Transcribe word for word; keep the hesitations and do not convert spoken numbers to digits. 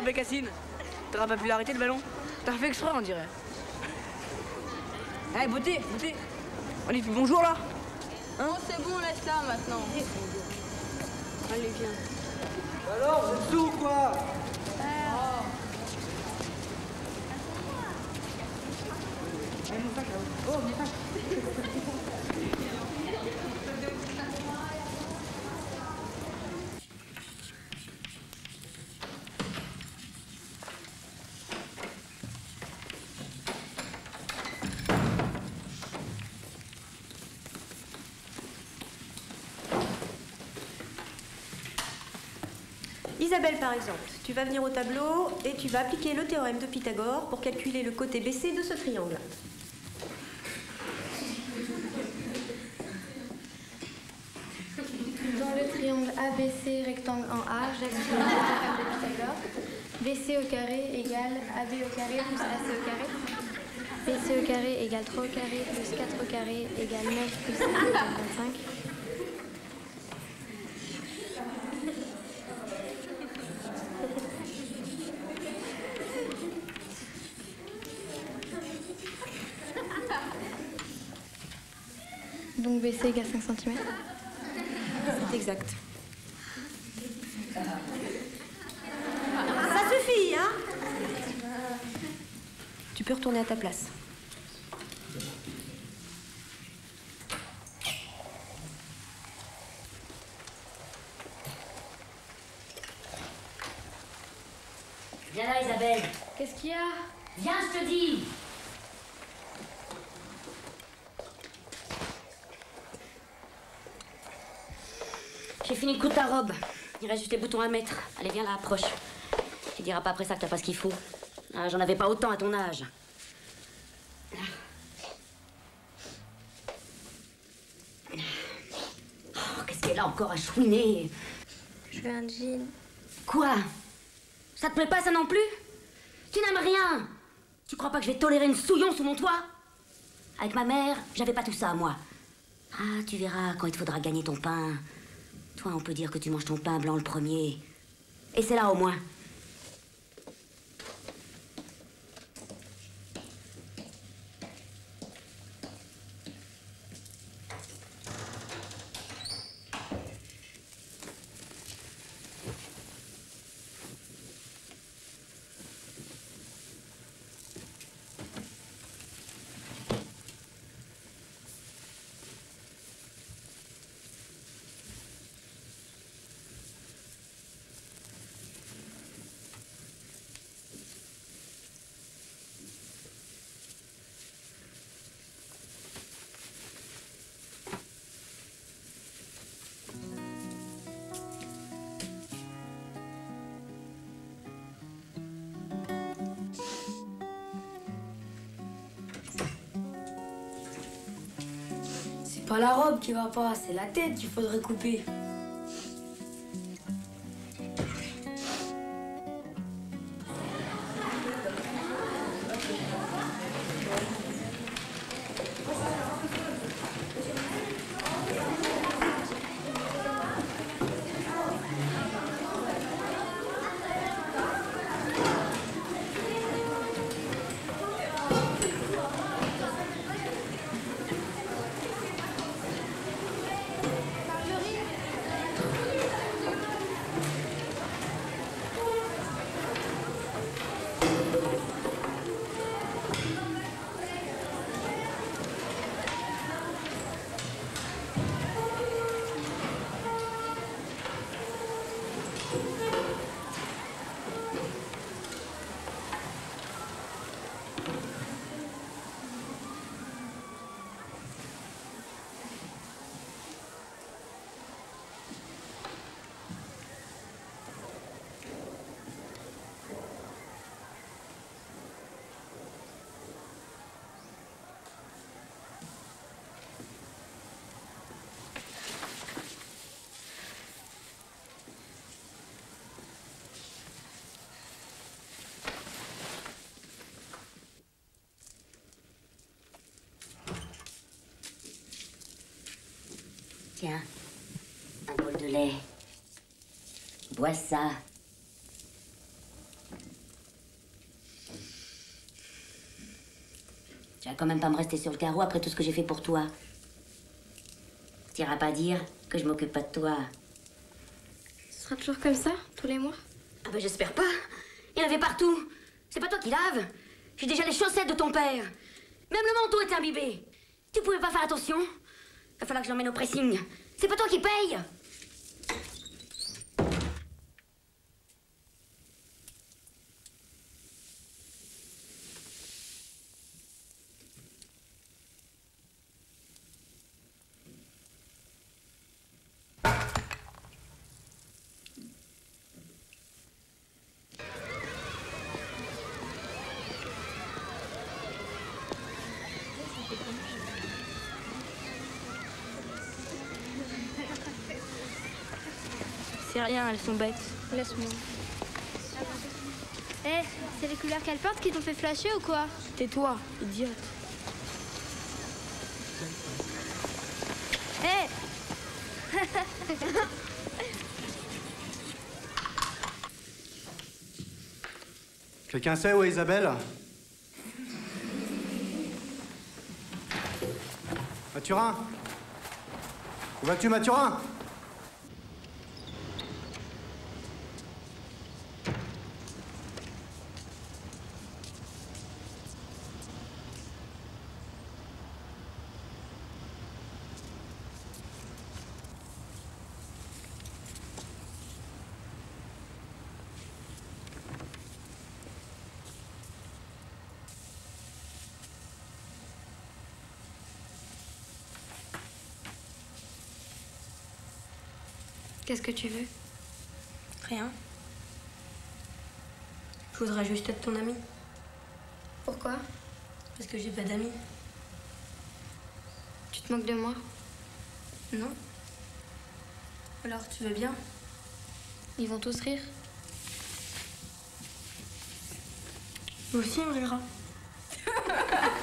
Bécassine. T'auras pas pu l'arrêter le ballon? T'as fait exprès, on dirait. Allez, beauté, beauté. On dit bonjour là. Hein? Oh, c'est bon, laisse ça maintenant. Allez, viens. Alors, vous êtes sous ou quoi? Oh. Allez, mon sac là-haut. Oh, mon sac. Isabelle, par exemple, tu vas venir au tableau et tu vas appliquer le théorème de Pythagore pour calculer le côté B C de ce triangle. Dans le triangle A B C rectangle en A, j'applique le théorème de Pythagore. B C au carré égale A B au carré plus A C au carré. B C au carré égale trois au carré plus quatre au carré égale neuf plus cinq égale vingt-cinq. Donc B C égale cinq centimètres. C'est exact. Ça suffit, hein? Tu peux retourner à ta place. Viens là, Isabelle. Qu'est-ce qu'il y a? Viens, je te dis. J'ai fini de coudre ta robe. Il reste juste les boutons à mettre. Allez, viens là, approche. Tu diras pas après ça que t'as pas ce qu'il faut. Ah, j'en avais pas autant à ton âge. Oh, qu'est-ce qu'elle a encore à chouiner? Je veux un jean. Quoi? Ça te plaît pas, ça non plus? Tu n'aimes rien. Tu crois pas que je vais tolérer une souillon sous mon toit? Avec ma mère, j'avais pas tout ça, moi. Ah, tu verras quand il te faudra gagner ton pain. Toi, on peut dire que tu manges ton pain blanc le premier. Et c'est là au moins. C'est pas la robe qui va pas, c'est la tête qu'il faudrait couper. Tiens, un bol de lait. Bois ça. Tu vas quand même pas me rester sur le carreau après tout ce que j'ai fait pour toi. T'iras pas dire que je m'occupe pas de toi. Ce sera toujours comme ça, tous les mois? Ah ben j'espère pas. Il y en avait partout. C'est pas toi qui laves. J'ai déjà les chaussettes de ton père. Même le manteau est imbibé. Tu pouvais pas faire attention? Va falloir que je l'emmène au pressing. C'est pas toi qui paye. C'est rien, elles sont bêtes. Laisse-moi. Eh, c'est les couleurs qu'elle porte qui t'ont fait flasher ou quoi? Tais-toi, idiote. Eh Quelqu'un sait où est Isabelle? Mathurin? Où vas-tu, Mathurin? Qu'est-ce que tu veux? Rien. Je voudrais juste être ton ami. Pourquoi? Parce que j'ai pas d'amis. Tu te moques de moi? Non. Alors, tu veux bien? Ils vont tous rire. Moi aussi, on rira.